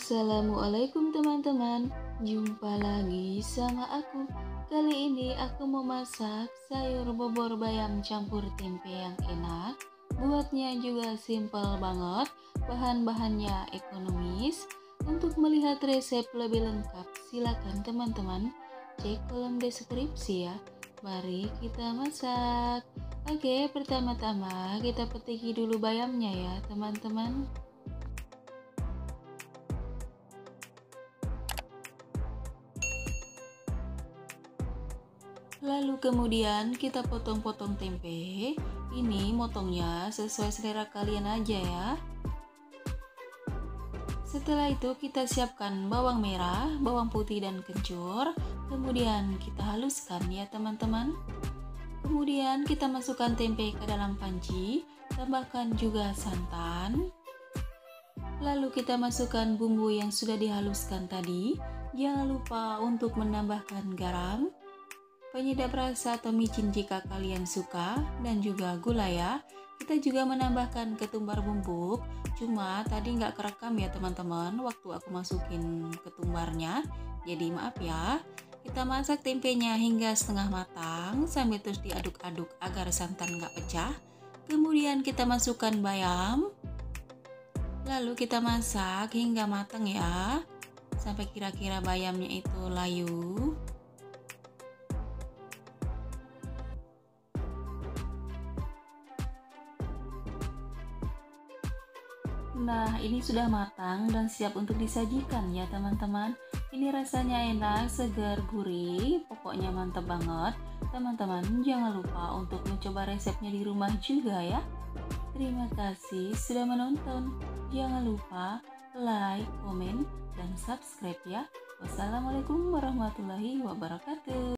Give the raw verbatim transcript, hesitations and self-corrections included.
Assalamualaikum teman-teman, jumpa lagi sama aku. Kali ini aku mau masak sayur bobor bayam campur tempe yang enak. Buatnya juga simple banget, bahan-bahannya ekonomis. Untuk melihat resep lebih lengkap, silakan teman-teman cek kolom deskripsi ya. Mari kita masak. Oke, pertama-tama kita petiki dulu bayamnya ya teman-teman. Lalu kemudian kita potong-potong tempe. Ini motongnya sesuai selera kalian aja ya. Setelah itu kita siapkan bawang merah, bawang putih dan kencur. Kemudian kita haluskan ya teman-teman. Kemudian kita masukkan tempe ke dalam panci. Tambahkan juga santan. Lalu kita masukkan bumbu yang sudah dihaluskan tadi. Jangan lupa untuk menambahkan garam, penyedap rasa atau micin jika kalian suka, dan juga gula ya. Kita juga menambahkan ketumbar bubuk, cuma tadi nggak kerekam ya teman-teman waktu aku masukin ketumbarnya, jadi maaf ya. Kita masak tempenya hingga setengah matang sambil terus diaduk-aduk agar santan nggak pecah. Kemudian kita masukkan bayam, lalu kita masak hingga matang ya, sampai kira-kira bayamnya itu layu. Nah, ini sudah matang dan siap untuk disajikan ya teman-teman. Ini rasanya enak, segar, gurih, pokoknya mantap banget. Teman-teman jangan lupa untuk mencoba resepnya di rumah juga ya. Terima kasih sudah menonton. Jangan lupa like, komen, dan subscribe ya. Wassalamualaikum warahmatullahi wabarakatuh.